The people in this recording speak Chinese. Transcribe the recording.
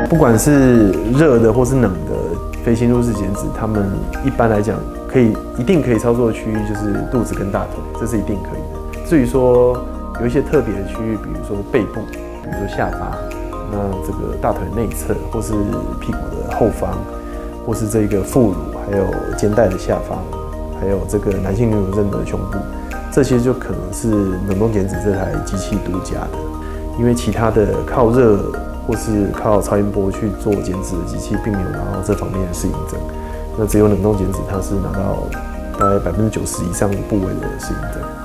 不管是热的或是冷的非侵入式减脂，他们一般来讲一定可以操作的区域就是肚子跟大腿，这是一定可以的。至于说有一些特别的区域，比如说背部，比如说下巴，那这个大腿内侧，或是屁股的后方，或是这个副乳，还有肩带的下方，还有这个男性女乳症的胸部，这些就可能是冷冻减脂这台机器独家的，因为其他的靠热或是靠超音波去做减脂的机器，并没有拿到这方面的适应症。那只有冷冻减脂，它是拿到大概90%以上部位的适应症。